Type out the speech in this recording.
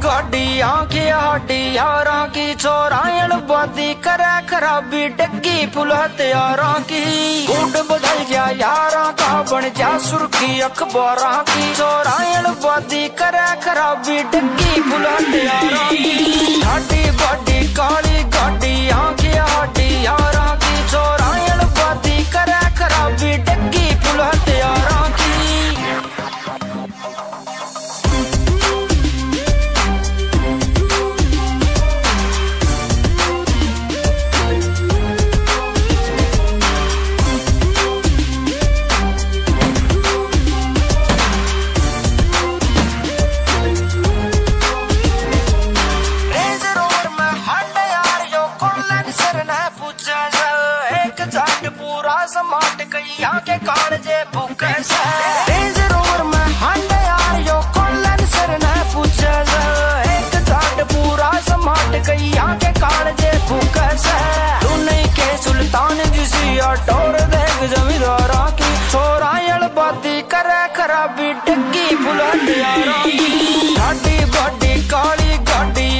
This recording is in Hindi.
गाड़ी आंखी हाडी यारा की चौरायण बादी करे खराबी डग्गी फुल हथियारा की गुड बदल जा यारा का बन जा सुर्खी अखबारा की चौरायण बादी करे खराबी डग्गी फुल हथियारा की ठाडी बाडी काली गाड़ी आंखी हाडी यारा की चौरायण बादी करे खराबी डग्गी फुल हथियारा की समाट कई आके कालजे भूखे से रेंज रोवर में हंड यार यो कोलन सर न पूछे से एक जाट पूरा समाट कई आके कालजे भूखे से तू नहीं के सुल्तान जिसी टोर देख जमींदारा की चौरायण बाती करे खराबी डग्गी फुल हथियारा की ठाडी बाडी काली गाड़ी